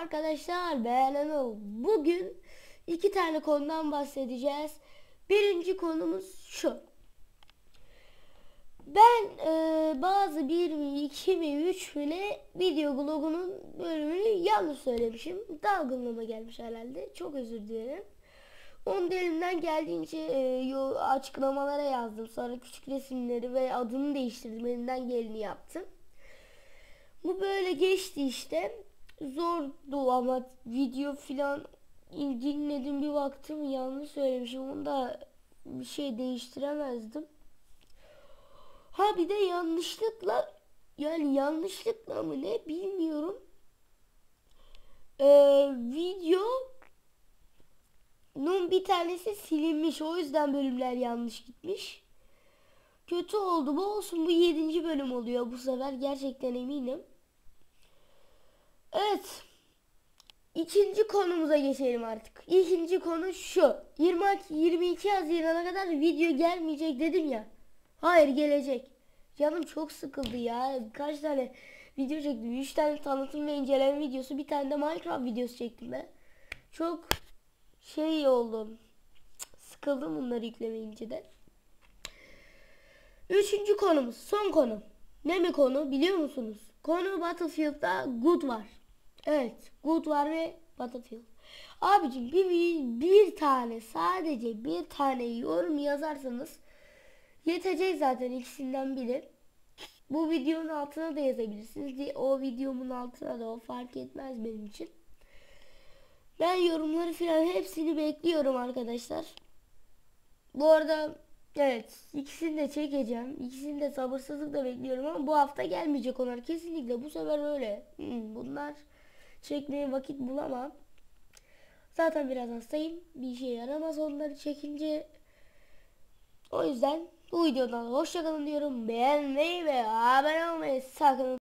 arkadaşlar, ben Anıl. Bugün iki tane konudan bahsedeceğiz. Birinci konumuz şu. Ben bazı 1 mi 2 mi 3 mi ne video blogunun bölümünü yanlış söylemişim. Dalgınlığıma gelmiş herhalde. Çok özür dilerim. Onu da elimden geldiğince açıklamalara yazdım. Sonra küçük resimleri ve adını değiştirdim. Elimden geleni yaptım. Bu böyle geçti işte. Zordu ama video filan dinledim, bir baktım yanlış söylemişim. Onu da bir şey değiştiremezdim. Ha bir de yanlışlıkla, yani yanlışlıkla mı ne bilmiyorum. Videonun bir tanesi silinmiş. O yüzden bölümler yanlış gitmiş. Kötü oldu. Bu olsun, bu 7. bölüm oluyor bu sefer. Gerçekten eminim. Evet. İkinci konumuza geçelim artık. İkinci konu şu. 22 Haziran'a kadar video gelmeyecek dedim ya. Hayır, gelecek. Canım çok sıkıldı ya. Kaç tane video çektim. 3 tane tanıtım ve inceleme videosu. Bir tane de Minecraft videosu çektim ben. Çok oldum. Sıkıldım bunları yüklemeyince de. Üçüncü konumuz. Son konu. Ne mi konu biliyor musunuz? Konu Battlefield'da Good var. Evet, Good var ve Battlefield. Abicim bir tane, sadece bir tane yorum yazarsanız yetecek zaten, ikisinden biri. Bu videonun altına da yazabilirsiniz. O videomun altına da, o fark etmez benim için. Ben yorumları falan hepsini bekliyorum arkadaşlar. Bu arada evet, ikisini de çekeceğim. İkisini de sabırsızlıkla bekliyorum ama bu hafta gelmeyecek onlar kesinlikle. Bu sefer öyle. Bunlar çekmeye vakit bulamam. Zaten biraz hastayım. Bir şey yaramaz onları çekince. O yüzden bu videodan hoşçakalın diyorum. Beğenmeyi ve abone olmayı sakın